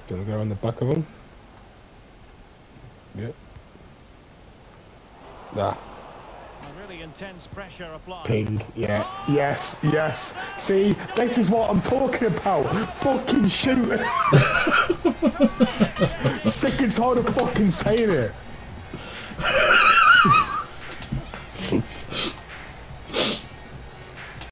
Do you want to go on the back of them? Yep. Nah. Really intense pressure applied. Ping. Yeah. Yes. Yes. See, this is what I'm talking about. Fucking shoot. Sick and tired of fucking saying it.